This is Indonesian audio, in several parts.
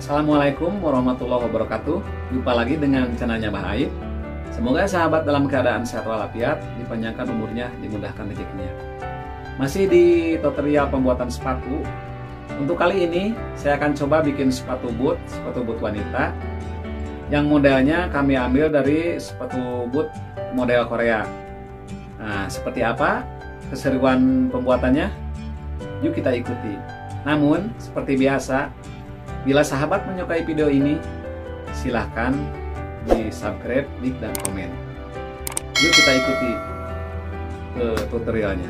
Assalamualaikum warahmatullahi wabarakatuh. Jumpa lagi dengan channelnya Bah Aib. Semoga sahabat dalam keadaan sehat walafiat, dipanjangkan umurnya, dimudahkan rezekinya. Masih di tutorial pembuatan sepatu. Untuk kali ini saya akan coba bikin sepatu boot wanita. Yang modelnya kami ambil dari sepatu boot model Korea. Nah, seperti apa keseruan pembuatannya? Yuk kita ikuti. Namun, seperti biasa, bila sahabat menyukai video ini, silahkan di subscribe, like, dan komen. Yuk kita ikuti tutorialnya.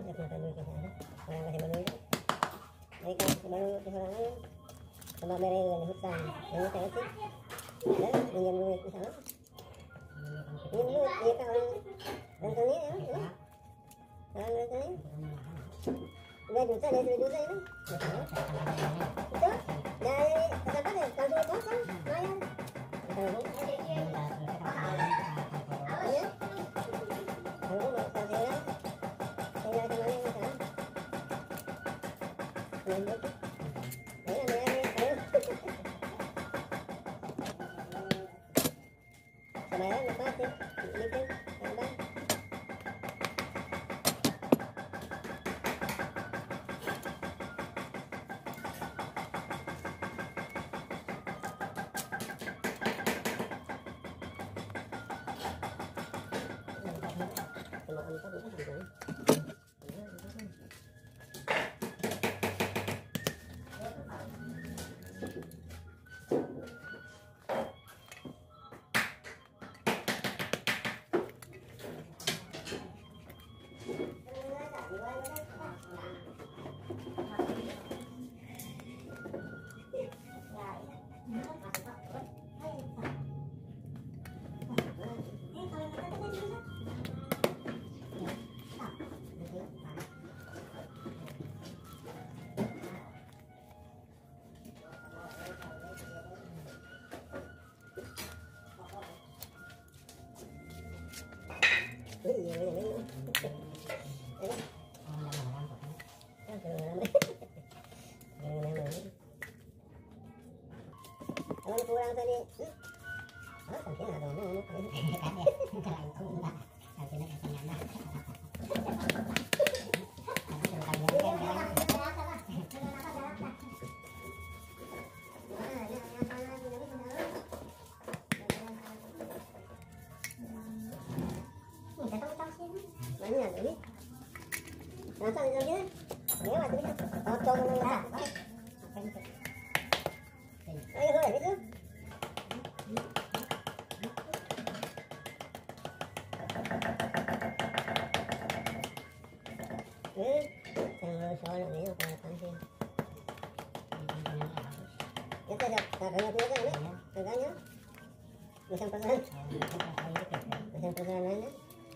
sama mereka yang hutan, yang saya sih, ada pinjam duit misalnya, pinjam duit, dia kan orang rentenir ya, orang rentenir, 2 juta, dari 2 juta itu, itu, dari kesempatan ya, langsung dipotong, lumayan, ya, kalau mau saya kemana misalnya, lanjut. Kemarin lepas ya, gitu, tambah. Kalau kurang tadi, sampai ada ngomong, banyak ini, rasa ini, lewat ini, potong lewat. Ayo gitu. Yang soal ini apa sih? Kita ada kakaknya punya kan ya? Kakaknya bisa pesan. Bisa pesan lainnya.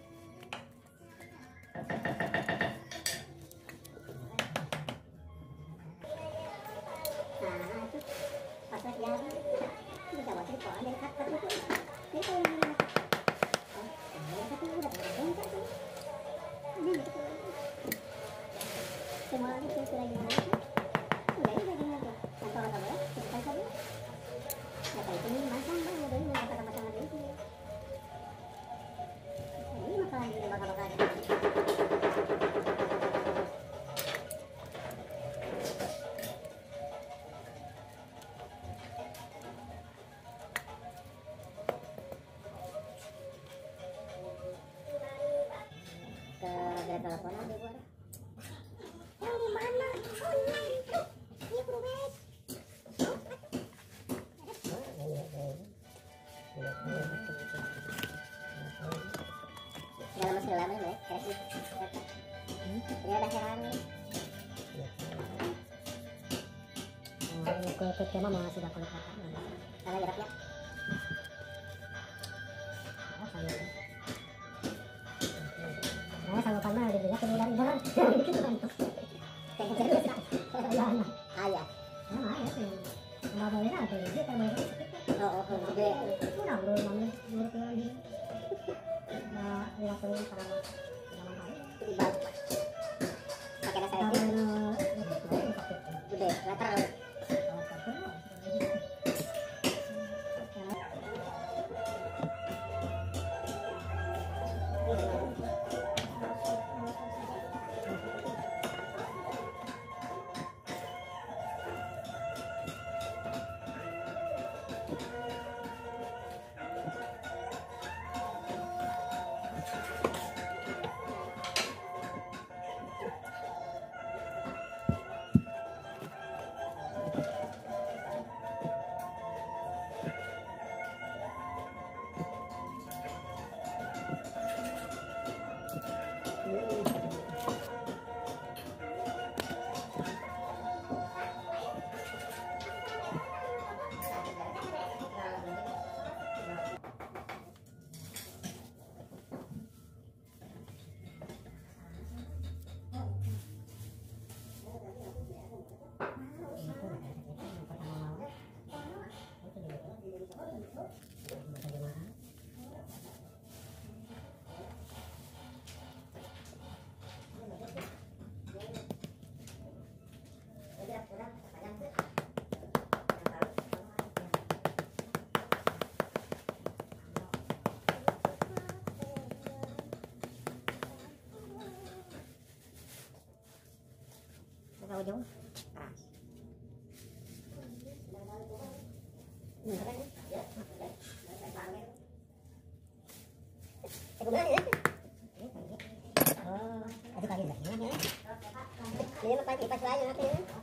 Teleponan di luar. Yang di mana? Online itu. Ini progres. Dalam masih lama ya, kasih. Ini ada heran. Ke tema masih dapat kata. Karena jaraknya. Sama panah ada juga kemudian ibarat gitu kan. Ayah. Nah, ya sih. Enggak boleh ada dia kan. Oh, gede. Itu nah belum menurut dia. Nah, ya perlu para ibarat. Pakai nasi gede, latar. ujung keras. Oh, aduk lagi ya. Ini apa ipas lagi nanti.